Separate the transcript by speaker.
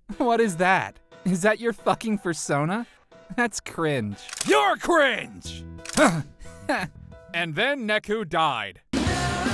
Speaker 1: What is that? Is that your fucking persona? That's cringe.
Speaker 2: You're cringe! And then Neku died.